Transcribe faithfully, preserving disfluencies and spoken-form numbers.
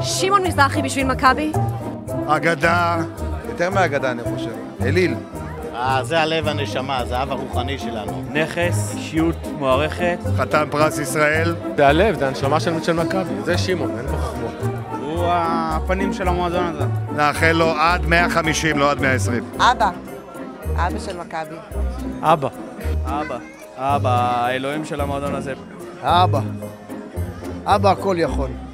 שמעון מזרחי בשביל מכבי. אגדה. יותר מהאגדה אני חושב. אליל. אה, זה הלב הנשמה, זה האב הרוחני שלנו. נכס, אישיות מוערכת. חתן פרס ישראל. זה הלב, זה הנשמה של, של מכבי. זה שמעון, אין פה חכמות. הוא הפנים של המועדון הזה. נאחל לו עד מאה וחמישים, לא עד מאה ועשרים. אבא. אבא של מכבי. אבא. אבא. אבא, האלוהים של המועדון הזה. אבא. אבא הכל יכול.